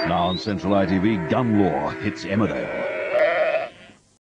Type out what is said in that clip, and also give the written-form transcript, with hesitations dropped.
Now on Central ITV, gun law hits Emmerdale.